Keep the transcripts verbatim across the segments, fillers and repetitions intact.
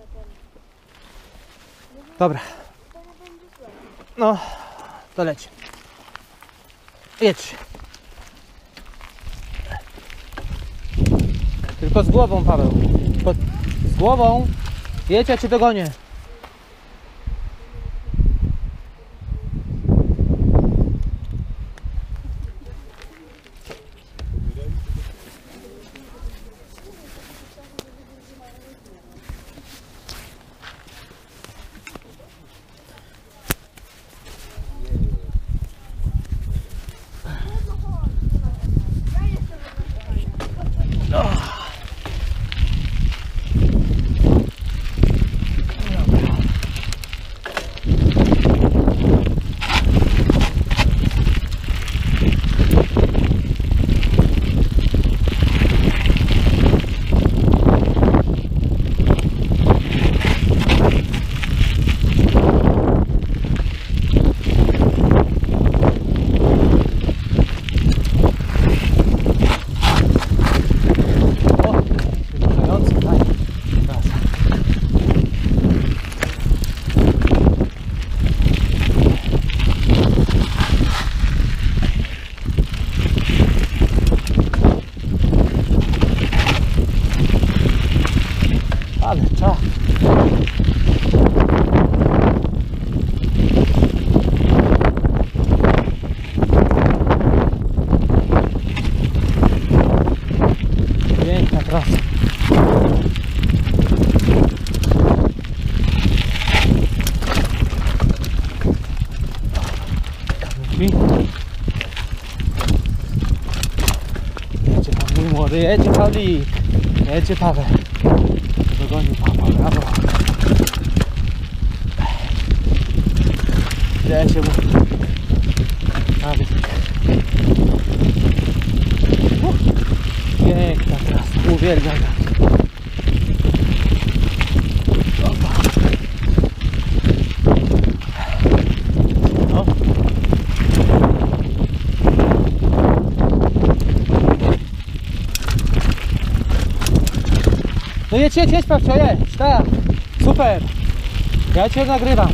Dobra. No, to leci. Jedź. Tylko z głową, Paweł. Tylko z głową. Jedź, ja cię dogonię. Ale czas. Piękna trasa. Jedzie Paweł młody, jedzie Pawlik. Jedzie Paweł. Dogonił Pawła, brawo. Jedzie mu. Pawlik. Piękna trasa, uwielbiam ją. No. No jedź, jedź, jedź, Pawcio, jedź, tak, super, ja cię nagrywam,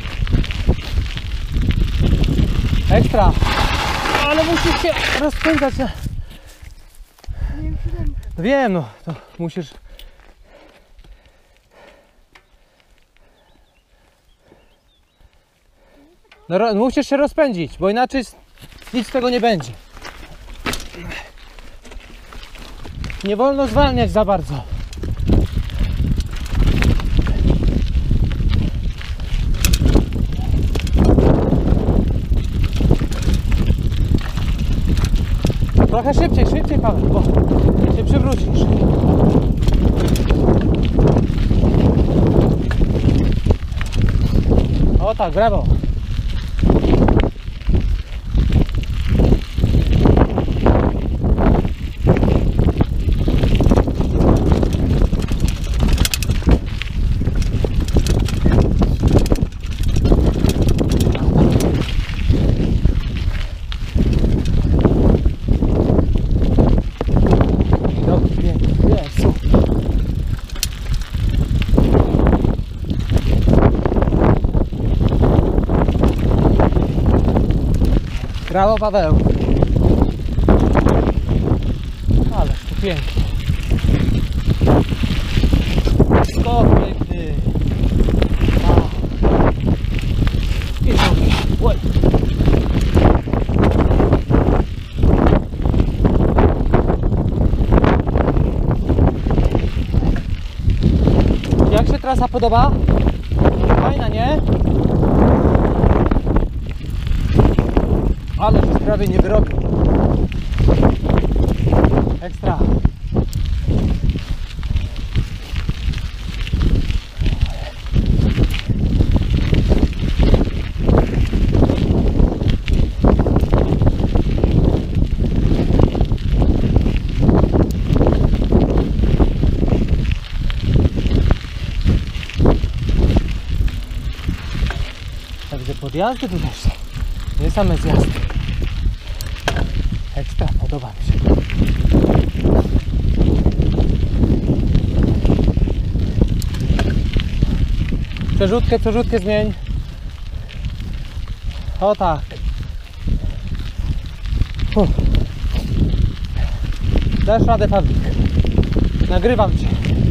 ekstra, ale musisz się rozpędzać, no wiem, no, to musisz, no, musisz się rozpędzić, bo inaczej nic z tego nie będzie, nie wolno zwalniać za bardzo. Trochę szybciej, szybciej Paweł, bo się przywrócisz. O tak, brawo. Brawo Paweł. Ależ to pięknie. Skok piękny. Wow. I nogi. Oj. Jak się trasa podoba? Fajna, nie? Ale się prawie nie wyrobił. Ekstra. Także podjazdy tu też są. Nie same zjazdy. Ekstra, podoba mi się. Przerzutkę, przerzutkę zmień. O tak. Uff. Dasz radę, Pawlik. Nagrywam cię.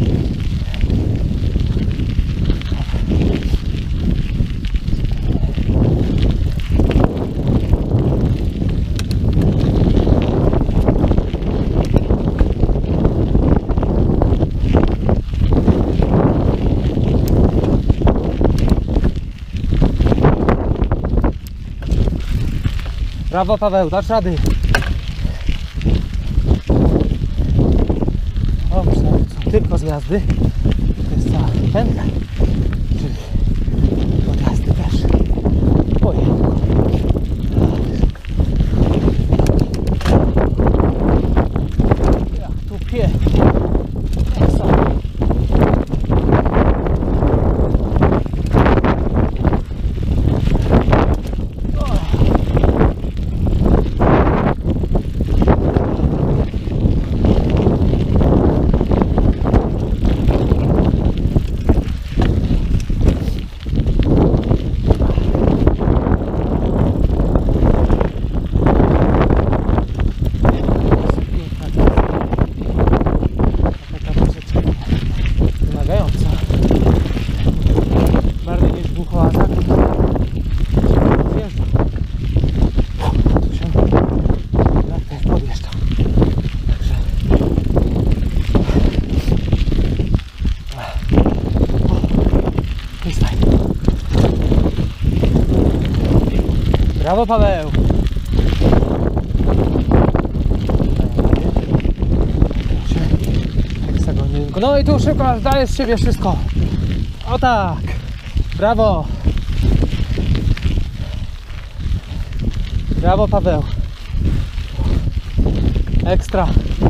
Brawo, Paweł, dasz rady. O, myślałem, że są tylko zjazdy. To jest cała pętla. Czyli podjazdy też. Ojejku. Jak tu pie. Jak sam. Brawo, Paweł! No i tu szybko dajesz z siebie wszystko. O tak! Brawo! Brawo, Paweł! Ekstra!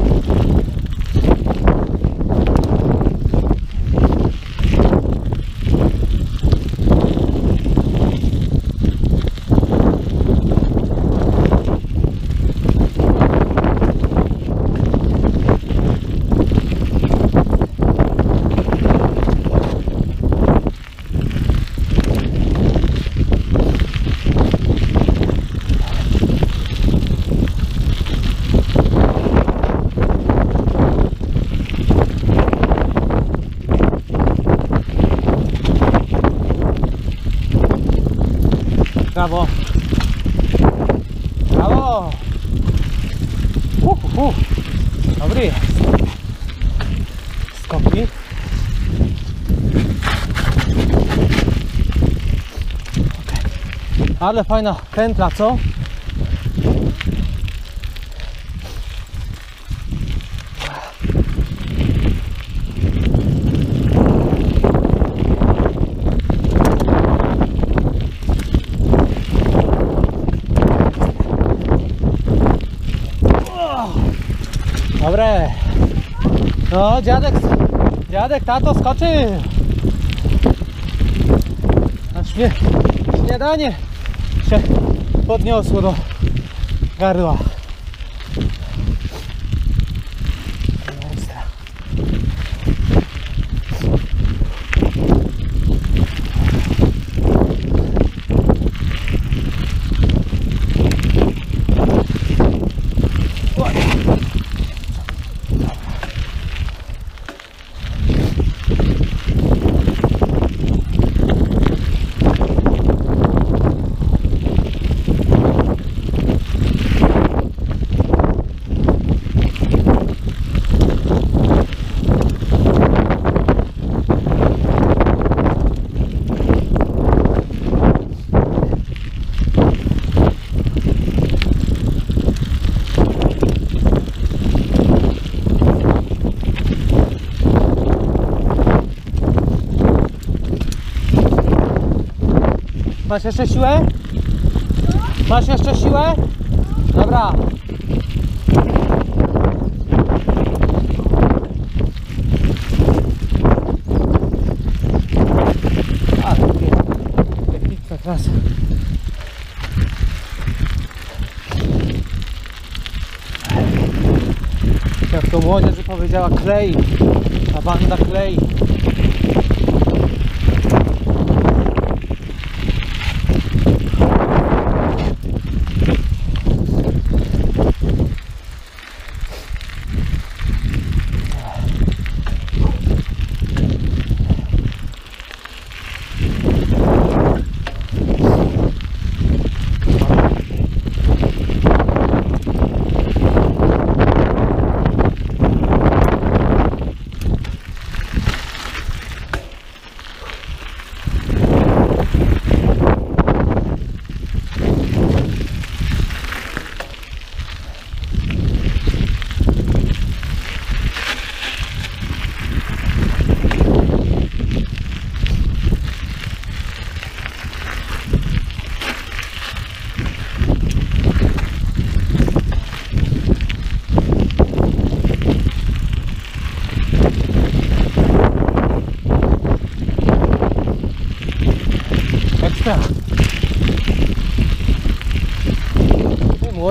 Brawo! Brawo! Uh, uh, uh. Dobry jest. Skoki. Okay. Ale fajna pętla, co? Dobre. No, dziadek, dziadek, tato skoczy. Aż mnie śniadanie się podniosło do gardła. Ekstra. Masz jeszcze siłę? Masz jeszcze siłę? Dobra. Ale piękna trasa. Jak to młodzież powiedziała, klei. Ta banda klei.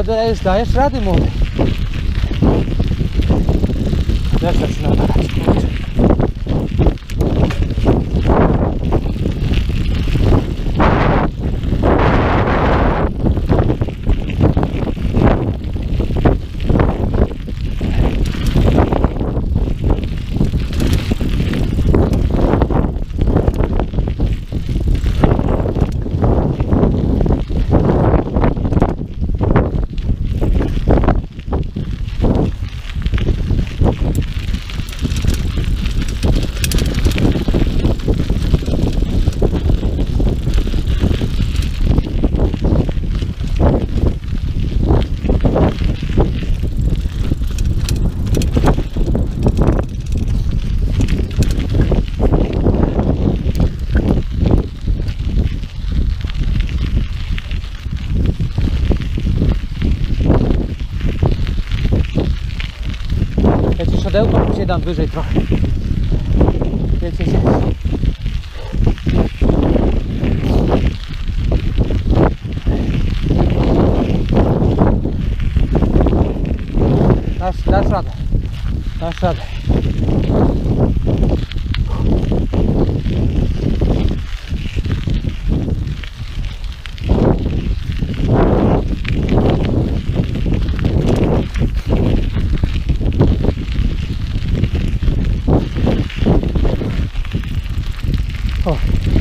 dajesz, dajesz rady, młody. Też zaczyna padać, kurczę. Ja ci szodełko później dam wyżej trochę. Wiecie, gdzie? Dasz, dasz radę. Dasz radę. O.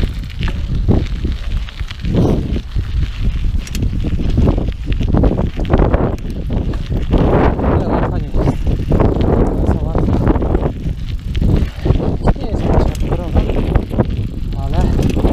Ale łatwa nie jest. Co łatwa. Nie jest jakaś hardkorowa, ale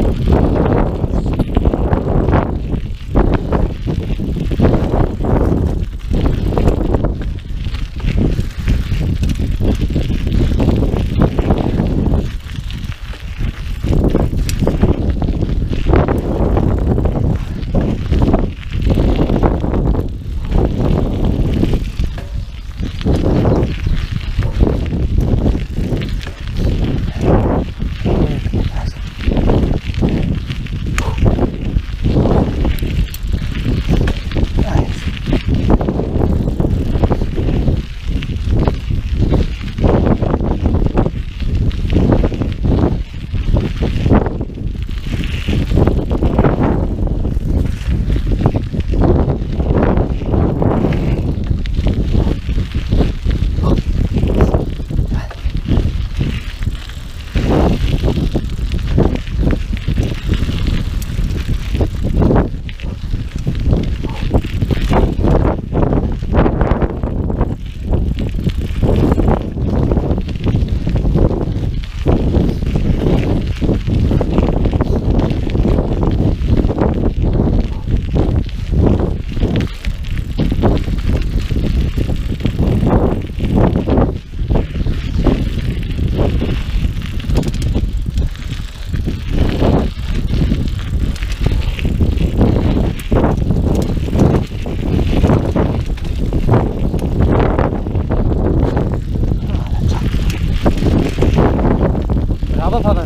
brawo, Paweł.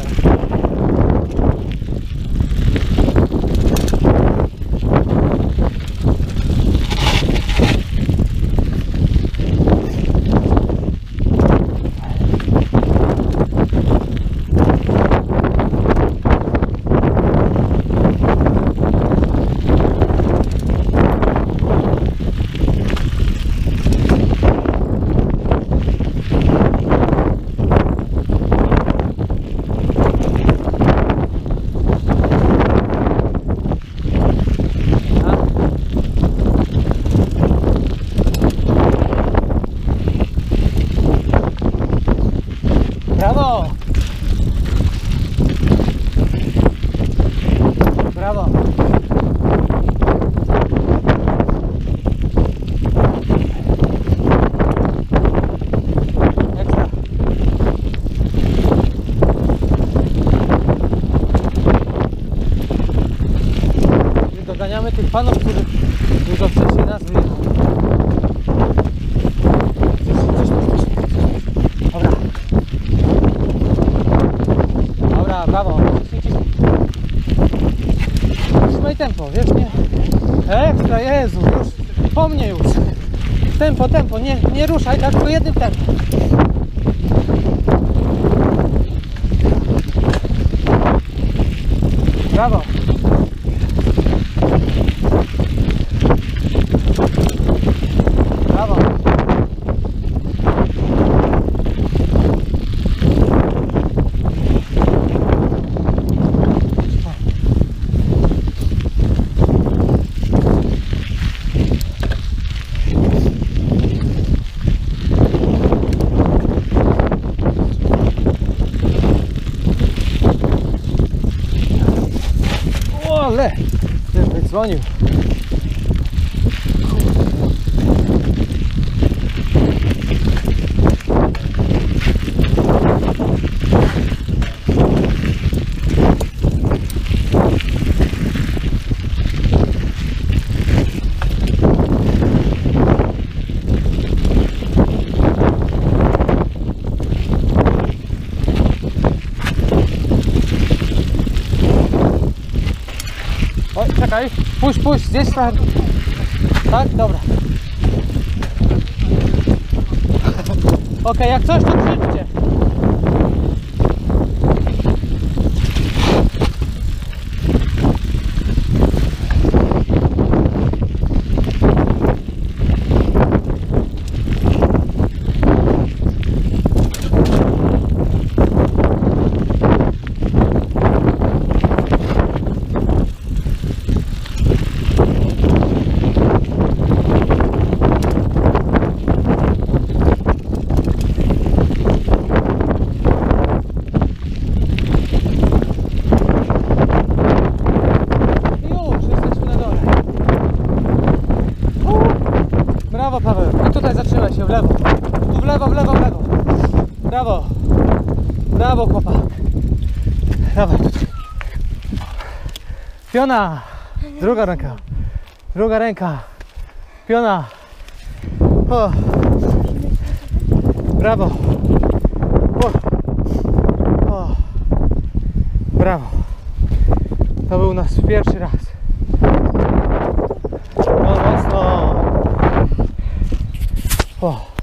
Brawo! Brawo! Ekstra! I doganiamy tych panów, którzy dużo wcześniej nas wyjechali. Dobra, brawo. Trzymaj tempo, wiesz, nie? Ekstra, Jezu, już. po mnie już. Tempo, tempo, nie, nie ruszaj, tak tylko jednym tempem. Brawo. Brawo. Ale ten wydzwonił. Oj, czekaj, puść, puść, zjedź trochę. Tak, dobra. Ok, jak coś, to krzyczcie. Brawo, Paweł. I tutaj zatrzymaj się w lewo. Tu w lewo, w lewo, w lewo. Brawo. Brawo, chłopak. Dawaj. Piona. Druga ręka. Druga ręka. Piona. O. Brawo. O. O. Brawo. To był nasz pierwszy raz. No mocno. O.